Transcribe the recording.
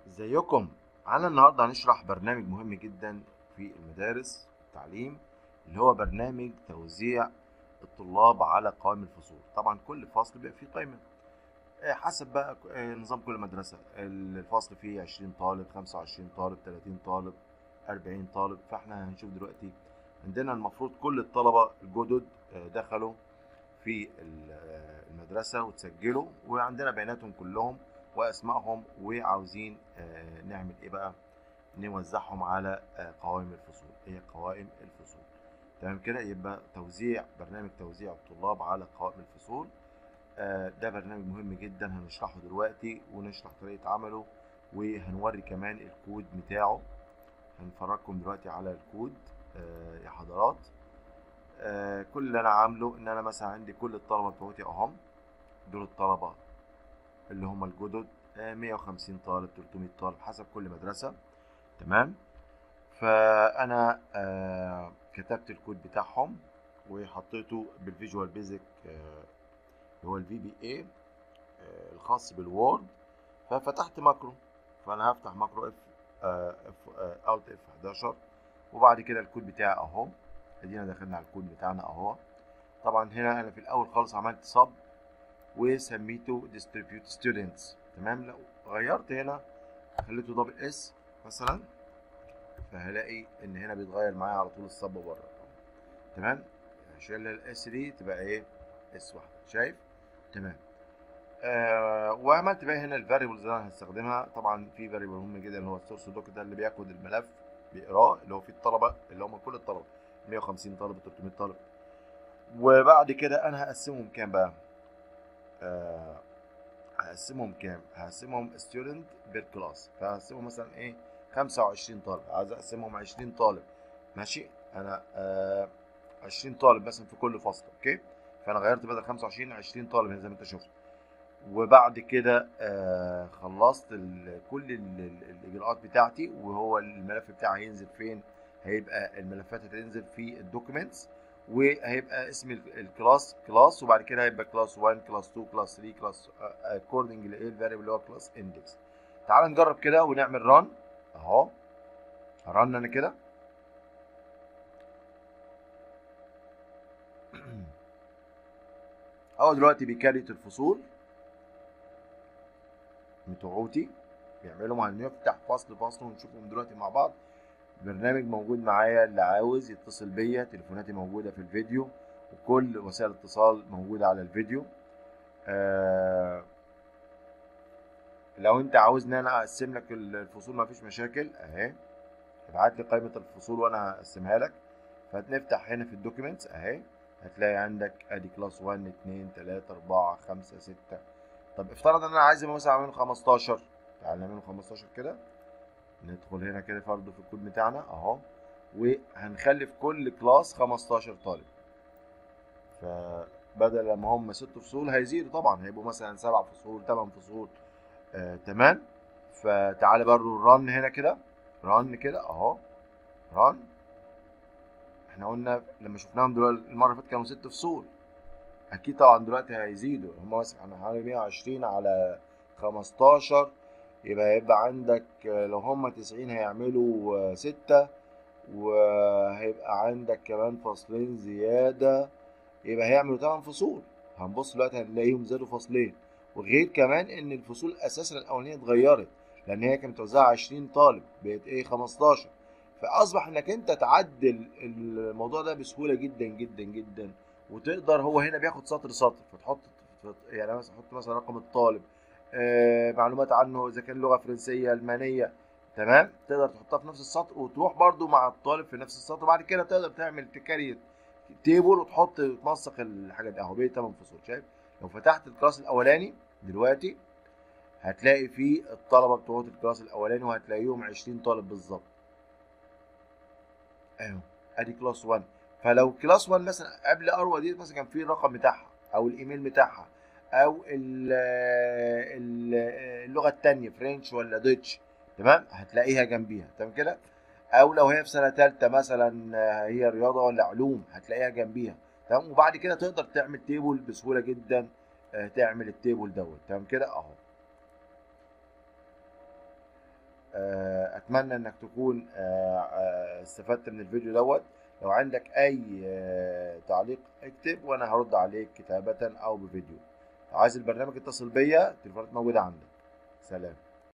ازيكم؟ انا النهارده هنشرح برنامج مهم جدا في المدارس والتعليم، اللي هو برنامج توزيع الطلاب على قوائم الفصول. طبعا كل فصل بيبقى فيه قائمه حسب بقى نظام كل مدرسه. الفصل فيه 20 طالب، 25 طالب، 30 طالب، 40 طالب. فاحنا هنشوف دلوقتي عندنا المفروض كل الطلبه الجدد دخلوا في المدرسة وتسجلوا، وعندنا بياناتهم كلهم وأسمائهم، وعاوزين نعمل إيه بقى؟ نوزعهم على قوائم الفصول. هي قوائم الفصول. تمام كده. يبقى برنامج توزيع الطلاب على قوائم الفصول. ده برنامج مهم جدا هنشرحه دلوقتي، ونشرح طريقة عمله، وهنوري كمان الكود بتاعه. هنفرجكم دلوقتي على الكود يا حضرات. كل اللي انا عامله ان انا مثلا عندي كل الطلبه بتوعتي اهم. دول الطلبه اللي هم الجدد، 150 طالب، 300 طالب حسب كل مدرسه. تمام. فانا كتبت الكود بتاعهم وحطيته بالفيجوال بيزك، اللي هو الفي بي اي الخاص بالوورد. ففتحت ماكرو. فانا هفتح ماكرو اف الت اف 11. وبعد كده الكود بتاعي اهو. ادينا دخلنا على الكود بتاعنا اهو. طبعا هنا انا في الاول خالص عملت صب وسميته distribute students. تمام. لو غيرت هنا خليته دبل اس مثلا، فهلاقي ان هنا بيتغير معايا على طول الصب بره. تمام. هشيل الاس دي تبقى ايه؟ اس واحده. شايف؟ تمام. وعملت بقى هنا الفاريبلز اللي انا هستخدمها. طبعا في فاريبل مهم جدا اللي هو السورس دوك، ده اللي بياخد الملف بيقراه، اللي هو فيه الطلبه اللي هم كل الطلبه 150 طالب، 300 طالب. وبعد كده انا هقسمهم كام بقى؟ آه هقسمهم كام؟ هقسمهم student بير كلاس. فهقسمهم مثلا ايه؟ 25 طالب. عايز اقسمهم 20 طالب. ماشي. انا 20 طالب مثلا في كل فصل. اوكي. فانا غيرت بدل 25 20 طالب زي ما انت شفت. وبعد كده خلصت كل الاجراءات بتاعتي. وهو الملف بتاعي هينزل فين؟ هيبقى الملفات هتنزل في الدوكيومنتس، وهيبقى اسم الكلاس كلاس، وبعد كده هيبقى كلاس 1، كلاس 2، كلاس 3، كلاس اكوردنج لايه الفاريبل اللي هو كلاس اندكس. تعال نجرب كده ونعمل ران اهو. ران انا كده. اهو دلوقتي بيكريت الفصول بتوعوتي، بيعملوا. هنفتح فصل فصل ونشوفهم دلوقتي مع بعض. البرنامج موجود معايا، اللي عاوز يتصل بيا تليفوناتي موجودة في الفيديو، وكل وسائل الاتصال موجودة على الفيديو. لو انت عاوز ان انا اقسم لك الفصول مفيش مشاكل اهي. ابعت لي قائمة الفصول وانا هقسمها لك. فهنفتح هنا في الدوكيومنتس اهي. هتلاقي عندك ادي كلاس 1، 2، 3، 4، 5، 6. طب افترض ان انا عايز مثلا اعمله 15. تعال نعمله 15 كده. ندخل هنا كده برضه في الكود بتاعنا اهو. وهنخلي في كل كلاس 15 طالب. فبدل ما هم 6 فصول هيزيدوا طبعا، هيبقوا مثلا 7 فصول، 8 فصول. تمام. فتعالى برضه رن هنا كده. رن كده اهو. رن. احنا قلنا لما شفناهم دلوقتي المره اللي فاتت كانوا 6 فصول. اكيد طبعا دلوقتي هيزيدوا. هم مثلا احنا حوالي 120 على 15. يبقى عندك لو هم 90 هيعملوا 6. وهيبقى عندك كمان فصلين زيادة، يبقى هيعملوا 8 فصول. هنبص دلوقتي هنلاقيهم زادوا فصلين. وغير كمان ان الفصول اساسا الاولانيه اتغيرت، لان هي كانت متوزعه 20 طالب بقت ايه 15. فاصبح انك انت تعدل الموضوع ده بسهوله جدا جدا جدا. وتقدر، هو هنا بياخد سطر سطر، فتحط يعني مثلا حط مثلا رقم الطالب، معلومات عنه اذا كان لغه فرنسيه المانيه. تمام. تقدر تحطها في نفس السطر، وتروح برضو مع الطالب في نفس السطر. بعد كده تقدر تعمل تكريت تيبل وتحط تنسق الحاجه دي اهو. بقت 8 فصول. شايف؟ لو فتحت الكلاس الاولاني دلوقتي هتلاقي فيه الطلبه بتوع الكلاس الاولاني، وهتلاقيهم 20 طالب بالظبط اهو. ادي كلاس 1. فلو كلاس 1 مثلا قبل اروى دي مثلا كان فيه الرقم بتاعها او الايميل بتاعها او اللغه الثانيه فرنش ولا دوتش. تمام. هتلاقيها جنبيها. تمام كده. او لو هي في سنه ثالثه مثلا، هي رياضه ولا علوم، هتلاقيها جنبيها. تمام. وبعد كده تقدر تعمل تيبل بسهوله جدا. تعمل التيبل دوت. تمام كده اهو. اتمنى انك تكون استفدت من الفيديو دوت. لو عندك اي تعليق اكتب وانا هرد عليك كتابة او بفيديو. لو عايز البرنامج اتصل بيا، التليفونات موجودة عندك. سلام.